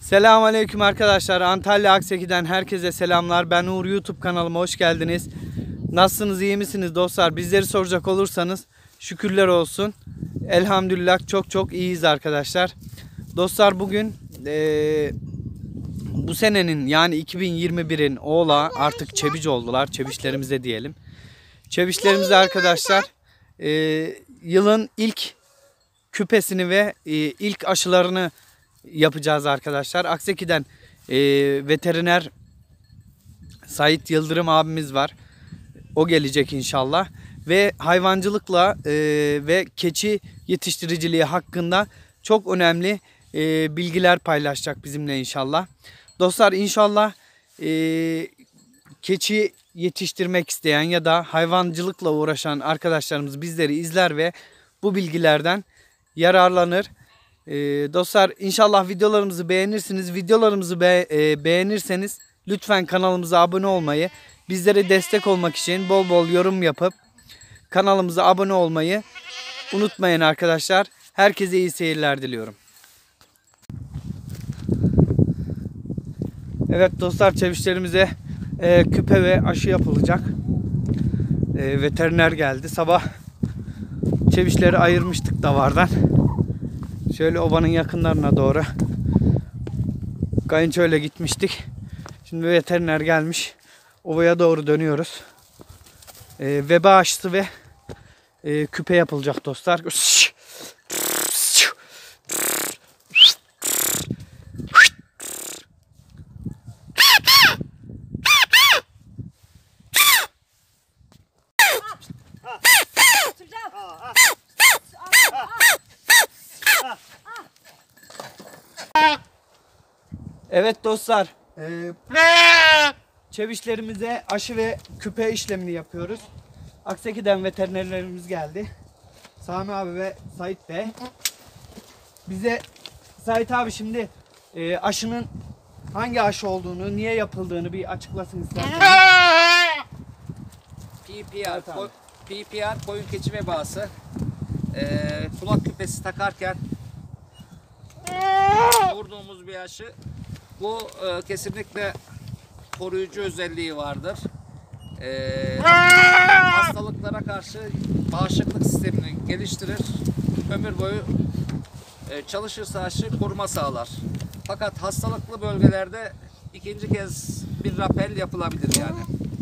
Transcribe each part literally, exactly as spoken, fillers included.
Selamünaleyküm arkadaşlar. Antalya Akseki'den herkese selamlar. Ben Uğur, YouTube kanalıma hoş geldiniz. Nasılsınız, iyi misiniz dostlar? Bizleri soracak olursanız şükürler olsun. Elhamdülillah çok çok iyiyiz arkadaşlar. Dostlar bugün ee, bu senenin yani iki bin yirmi birin oğla artık çebiç oldular. Çebişlerimize diyelim. Çebişlerimize arkadaşlar ee, yılın ilk küpesini ve ee, ilk aşılarını yapacağız arkadaşlar. Akseki'den e, veteriner Sait Yıldırım abimiz var. O gelecek inşallah. Ve hayvancılıkla e, ve keçi yetiştiriciliği hakkında çok önemli e, bilgiler paylaşacak bizimle inşallah. Dostlar inşallah e, keçi yetiştirmek isteyen ya da hayvancılıkla uğraşan arkadaşlarımız bizleri izler ve bu bilgilerden yararlanır. Ee, dostlar inşallah videolarımızı beğenirsiniz. Videolarımızı be e, beğenirseniz lütfen kanalımıza abone olmayı, bizlere destek olmak için bol bol yorum yapıp kanalımıza abone olmayı unutmayın arkadaşlar. Herkese iyi seyirler diliyorum. Evet dostlar, çevişlerimize e, küpe ve aşı yapılacak. E, veteriner geldi. Sabah çevişleri ayırmıştık davardan. Şöyle obanın yakınlarına doğru kayınçoyla gitmiştik. Şimdi veteriner gelmiş. Ovaya doğru dönüyoruz. Ee, veba aşısı ve e, küpe yapılacak dostlar. Evet dostlar, e, çevişlerimize aşı ve küpe işlemini yapıyoruz. Akseki'den veterinerlerimiz geldi. Sami abi ve Sait Bey. Bize Sait abi şimdi e, aşının hangi aşı olduğunu, niye yapıldığını bir açıklasın isterseniz. P P R, ko P P R koyun keçi vebası. Ee, kulak küpesi takarken vurduğumuz bir aşı. Bu e, kesinlikle koruyucu özelliği vardır. E, hastalıklara karşı bağışıklık sistemini geliştirir. Ömür boyu e, çalışırsa aşı koruma sağlar. Fakat hastalıklı bölgelerde ikinci kez bir rapel yapılabilir yani.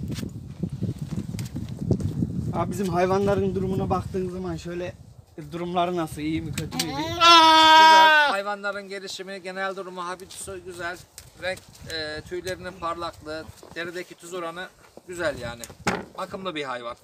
Abi bizim hayvanların durumuna baktığın zaman şöyle durumları nasıl, iyi mi kötü mü? Güzel. Hayvanların gelişimi, genel durumu habitusu güzel. Renk, e, tüylerinin parlaklığı, derideki tuz oranı güzel yani. Bakımlı bir hayvan.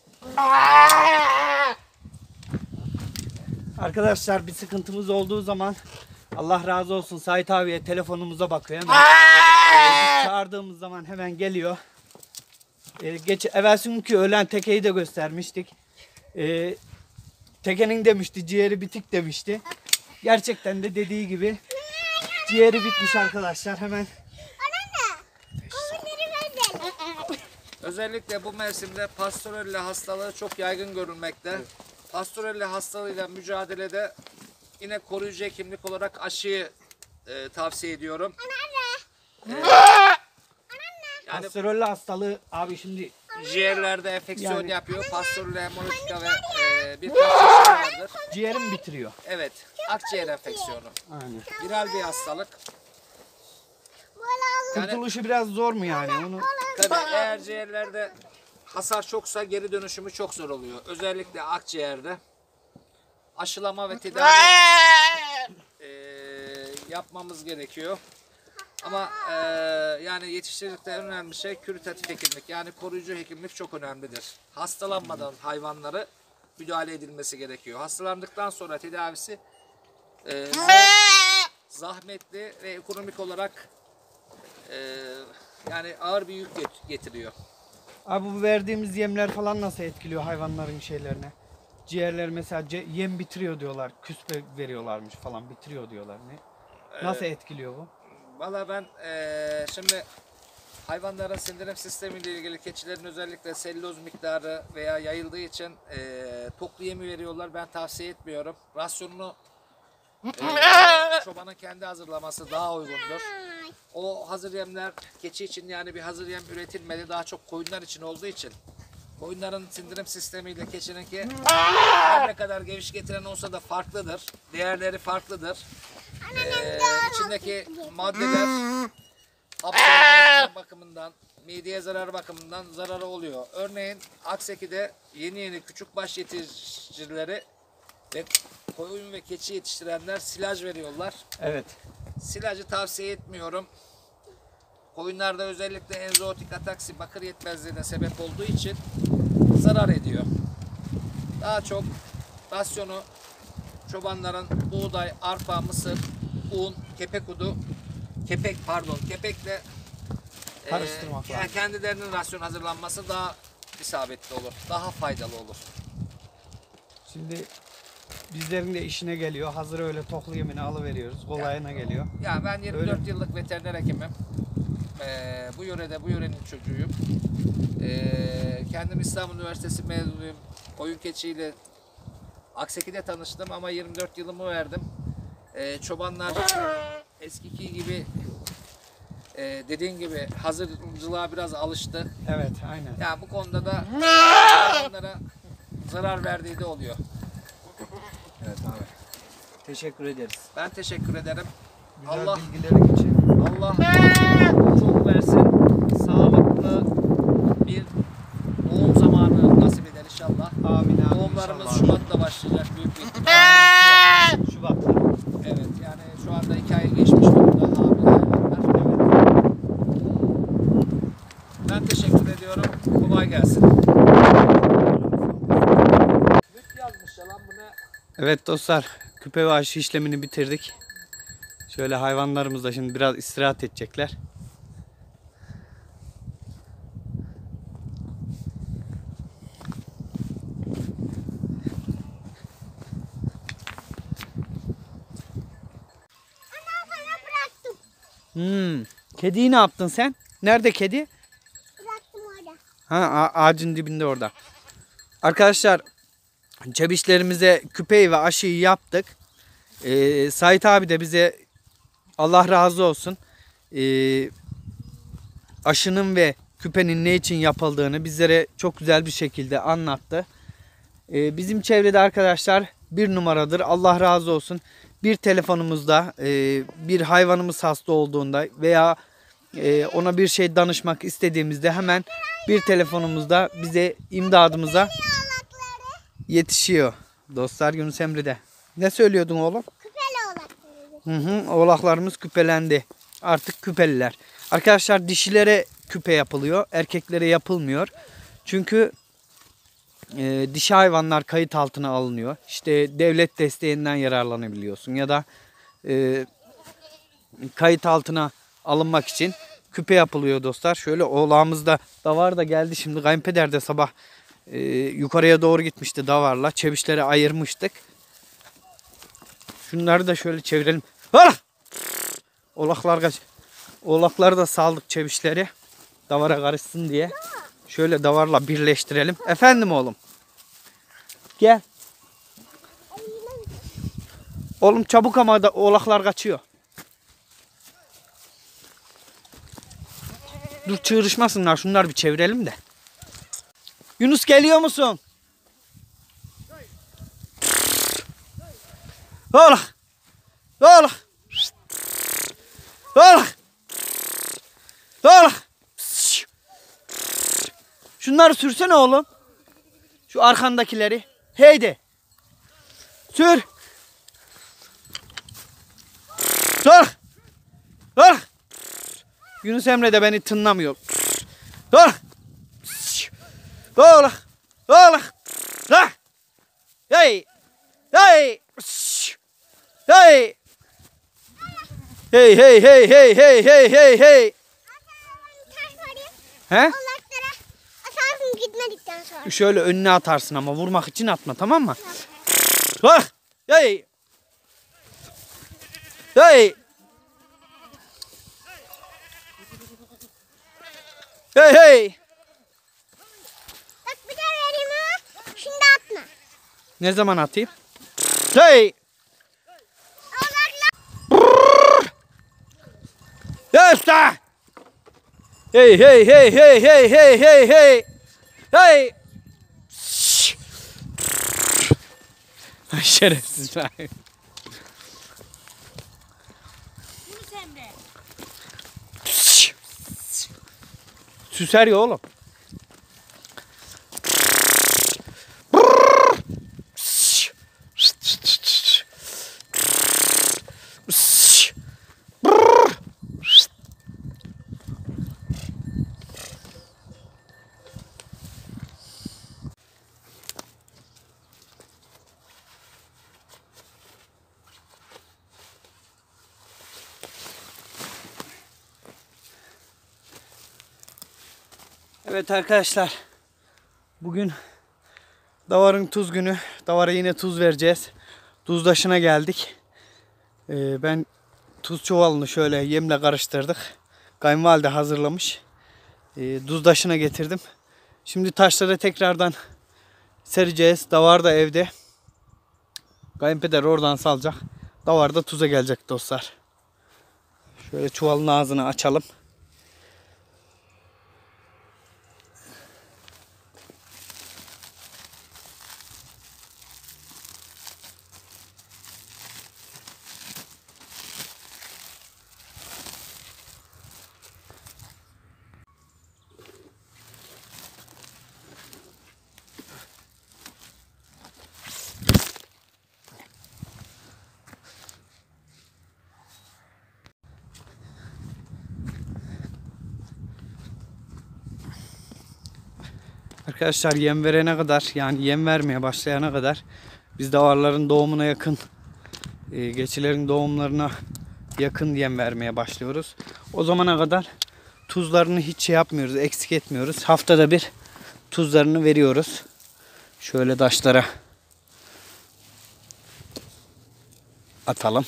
Arkadaşlar bir sıkıntımız olduğu zaman Allah razı olsun Sait abiye telefonumuza bakıyor hemen. Biz çağırdığımız zaman hemen geliyor. Ee, geç evvelsi günkü ölen tekeyi de göstermiştik. Ee, tekenin demişti ciğeri bitik demişti. Gerçekten de dediği gibi ciğeri bitmiş arkadaşlar. Hemen Özellikle bu mevsimde Pastorella hastalığı çok yaygın görülmekte. Evet. Pastorella hastalığıyla mücadelede yine koruyucu hekimlik olarak aşıyı e, tavsiye ediyorum. Ee, yani Pastorella hastalığı abi şimdi ciğerlerde enfeksiyon yani, yapıyor. Pastorella hemolitika ve e, birkaç çeşidi vardır. Ciğerim bitiriyor. Evet. Akciğer enfeksiyonu. Aynen. Viral bir hastalık. Yani, kurtuluşu biraz zor mu yani? Onu... Tabii eğer ciğerlerde hasar çoksa geri dönüşümü çok zor oluyor. Özellikle akciğerde. Aşılama ve tedavi e, yapmamız gerekiyor. Ama e, yani yetiştiricilikte en önemli şey küritatif hekimlik. Yani koruyucu hekimlik çok önemlidir. Hastalanmadan hayvanları müdahale edilmesi gerekiyor. Hastalandıktan sonra tedavisi e, zahmetli ve ekonomik olarak e, yani ağır bir yük getiriyor. Abi bu verdiğimiz yemler falan nasıl etkiliyor hayvanların şeylerine? Ciğerler mesela yem bitiriyor diyorlar. Küspe veriyorlarmış falan, bitiriyor diyorlar. Ne? Nasıl ee, etkiliyor bu? Valla ben ee, şimdi hayvanların sindirim sistemiyle ilgili keçilerin özellikle selüloz miktarı veya yayıldığı için ee, toklu yemi veriyorlar. Ben tavsiye etmiyorum. Rasyonunu e, çobanın kendi hazırlaması daha uygundur. O hazır yemler keçi için yani bir hazır yem üretilmedi. Daha çok koyunlar için olduğu için koyunların sindirim sistemiyle keçininki her ne kadar geviş getiren olsa da farklıdır. Değerleri farklıdır. Ee, içindeki maddeler absorbe bakımından, mideye zarar bakımından zararı oluyor. Örneğin Akseki'de yeni yeni küçük baş yetiştiricileri ve koyun ve keçi yetiştirenler silaj veriyorlar. Evet. Silajı tavsiye etmiyorum. Koyunlarda özellikle enzootik ataksi bakır yetmezliğine sebep olduğu için zarar ediyor. Daha çok rasyonu çobanların buğday, arpa, mısır, un, kepek udu, kepek pardon, kepekle Karıştırmak e, lazım. kendilerinin rasyon hazırlanması daha isabetli olur. Daha faydalı olur. Şimdi bizlerin de işine geliyor. Hazır öyle toklu yemini alıveriyoruz. Kolayına geliyor. Ya ben yirmi dört Öyle. yıllık veteriner hekimim. Ee, bu yörede, bu yörenin çocuğuyum. Ee, kendim İstanbul Üniversitesi mezunuyum. Koyun keçiyle Akseki'de tanıştım ama yirmi dört yılımı verdim. Ee, çobanlar eskiki gibi e, dediğin gibi hazırcılığa biraz alıştı. Evet, aynen. Yani bu konuda da hayvanlara zarar verdiği de oluyor. Evet abi. Teşekkür ederiz. Ben teşekkür ederim. Güzel Allah bilgilerin için. Allah çok versin. Sağlıklı bir doğum zamanı nasip eder inşallah. Amin amin. Doğumlarımız inşallah. Şubat'ta başlayacak büyük bir ihtimalle. Şubat'ta. Evet yani şu anda iki ay geçmiş durumda hamile hayvanlar. Ben teşekkür ediyorum. Kolay gelsin. Lüt yazmış ya lan bu ne? Evet dostlar, küpe ve aşı işlemini bitirdik. Şöyle hayvanlarımız da şimdi biraz istirahat edecekler. Hmm. Kediyi ne yaptın sen? Nerede kedi? Bıraktım orada. Ha, a- ağacın dibinde orada. Arkadaşlar, çebişlerimize küpeyi ve aşıyı yaptık. Ee, Sait abi de bize Allah razı olsun ee, aşının ve küpenin ne için yapıldığını bizlere çok güzel bir şekilde anlattı. Ee, bizim çevrede arkadaşlar bir numaradır. Allah razı olsun. Bir telefonumuzda ee, bir hayvanımız hasta olduğunda veya ee, ona bir şey danışmak istediğimizde hemen bir telefonumuzda bize imdadımıza yetişiyor. Dostlar, Yunus Emre'de. Ne söylüyordun oğlum? Küpeli oğlakları. Hı hı, oğlaklarımız küpelendi. Artık küpeliler. Arkadaşlar, dişilere küpe yapılıyor. Erkeklere yapılmıyor. Çünkü e, dişi hayvanlar kayıt altına alınıyor. İşte devlet desteğinden yararlanabiliyorsun. Ya da e, kayıt altına alınmak için küpe yapılıyor dostlar. Şöyle oğlağımızda davar da geldi şimdi. Kayınpeder de sabah e, yukarıya doğru gitmişti davarla. Çevişleri ayırmıştık. Şunları da şöyle çevirelim. Hala! Oğlaklar kaç. Oğlakları da saldık çevişleri. Davara karışsın diye. Şöyle davarla birleştirelim. Efendim oğlum. Gel. Oğlum çabuk ama da oğlaklar kaçıyor. Dur çığırışmasınlar. Şunları bir çevirelim de. Yunus, geliyor musun? Oğlak. Oğlak. Oğlak. Oğlak. Şunları sürsene oğlum. Şu arkandakileri. Heydi. Sür. Oğlak. Oğlak. Yunus Emre de beni tınlamıyor. Oğlak. Oğlak. Oğlak. Ha. Hey. Hey. Hey. Hey hey hey hey hey hey hey hey. Taş varayım. He? Oğlaklara atarsın gitmedikten sonra. Şöyle önüne atarsın ama vurmak için atma, tamam mı? Bak. Hey. Hey. Hey hey. Bak bir de vereyim ama şimdi atma. Ne zaman atayım? Hey. Usta! Hey hey hey hey hey hey hey hey! Hey! Şşş! Ay şerefsizler. Yunus Emre. Şşş! Süser ya oğlum. Evet arkadaşlar, bugün davarın tuz günü. Davara yine tuz vereceğiz. Tuzdaşına geldik. Ee, ben tuz çuvalını şöyle yemle karıştırdık. Kayınvalide hazırlamış. Ee, tuzdaşına getirdim. Şimdi taşları tekrardan sereceğiz. Davar da evde. Kayınpeder oradan salacak. Davar da tuza gelecek dostlar. Şöyle çuvalın ağzını açalım. Arkadaşlar yem verene kadar, yani yem vermeye başlayana kadar biz davarların doğumuna yakın, e, geçilerin doğumlarına yakın yem vermeye başlıyoruz. O zamana kadar tuzlarını hiç şey yapmıyoruz, eksik etmiyoruz. Haftada bir tuzlarını veriyoruz. Şöyle taşlara atalım.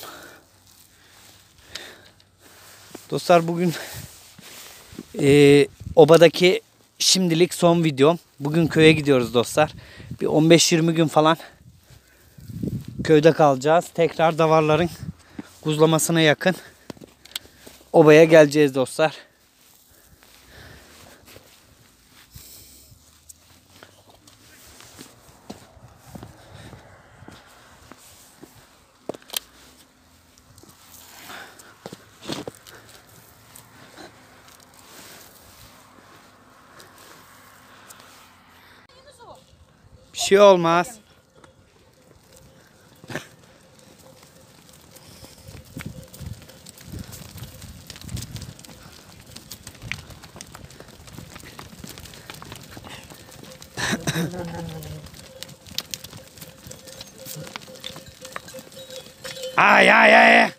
Dostlar bugün e, obadaki şimdilik son videom. Bugün köye gidiyoruz dostlar. Bir on beş yirmi gün falan köyde kalacağız. Tekrar davarların kuzlamasına yakın obaya geleceğiz dostlar. Bir şey olmaz. Ay ay ay.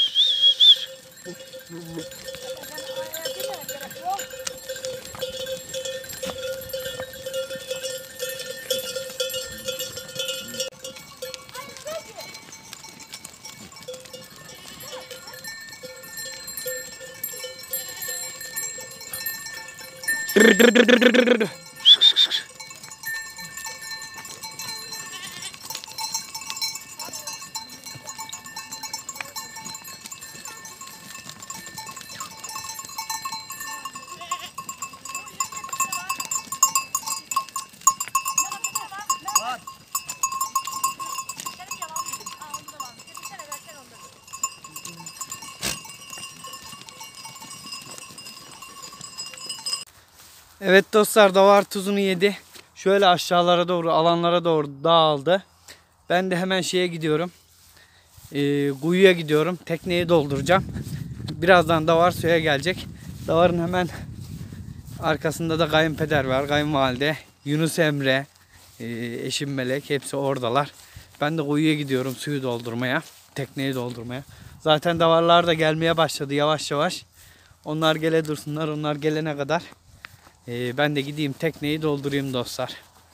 Evet dostlar, davar tuzunu yedi. Şöyle aşağılara doğru, alanlara doğru dağıldı. Ben de hemen şeye gidiyorum. Ee, kuyuya gidiyorum. Tekneyi dolduracağım. Birazdan davar suya gelecek. Davarın hemen arkasında da kayınpeder var. Kayınvalide, Yunus Emre, e, eşim Melek, hepsi oradalar. Ben de kuyuya gidiyorum suyu doldurmaya. Tekneyi doldurmaya. Zaten davarlar da gelmeye başladı yavaş yavaş. Onlar gele dursunlar. Onlar gelene kadar Ee, ben de gideyim tekneyi doldurayım dostlar.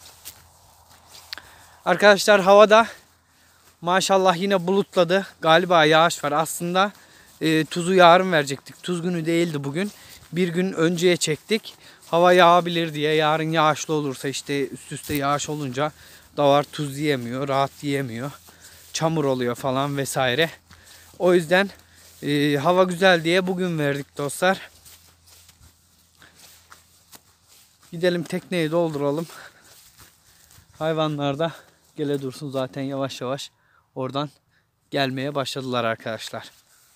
Arkadaşlar havada maşallah yine bulutladı. Galiba yağış var. Aslında e, tuzu yarın verecektik. Tuz günü değildi bugün. Bir gün önceye çektik. Hava yağabilir diye. Yarın yağışlı olursa, işte üst üste yağış olunca davar tuz yiyemiyor. Rahat yiyemiyor. Çamur oluyor falan vesaire. O yüzden Ee, hava güzel diye bugün verdik dostlar. Gidelim tekneyi dolduralım. Hayvanlar da gele dursun, zaten yavaş yavaş oradan gelmeye başladılar arkadaşlar.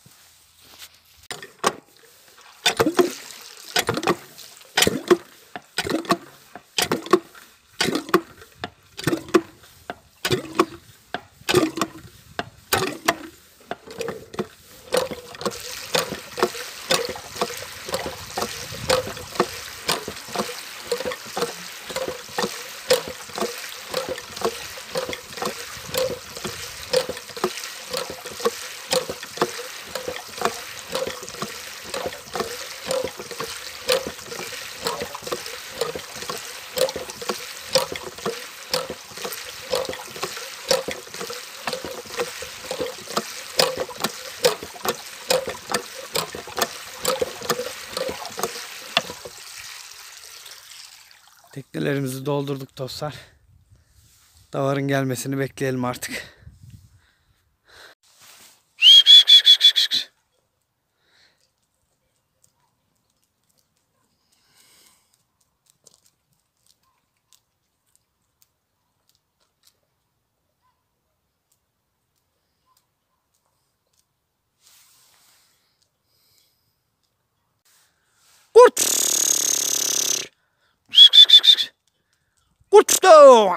Teknelerimizi doldurduk dostlar. Davarın gelmesini bekleyelim artık. Kurt! Kurtto!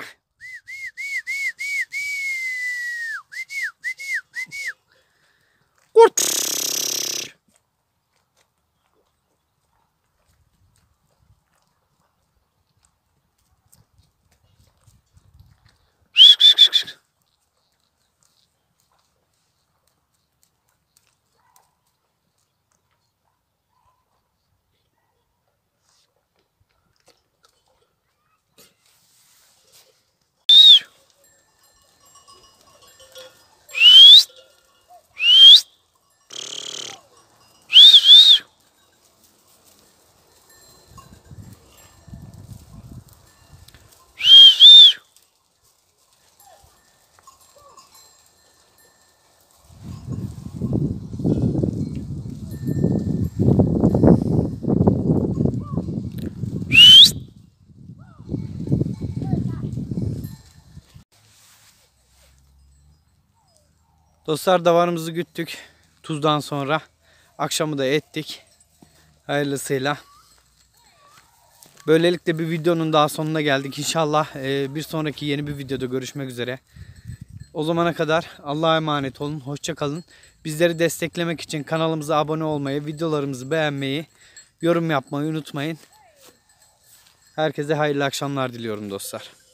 Kurt! Dostlar, davarımızı güttük. Tuzdan sonra akşamı da ettik. Hayırlısıyla. Böylelikle bir videonun daha sonuna geldik. İnşallah bir sonraki yeni bir videoda görüşmek üzere. O zamana kadar Allah'a emanet olun. Hoşça kalın. Bizleri desteklemek için kanalımıza abone olmayı, videolarımızı beğenmeyi, yorum yapmayı unutmayın. Herkese hayırlı akşamlar diliyorum dostlar.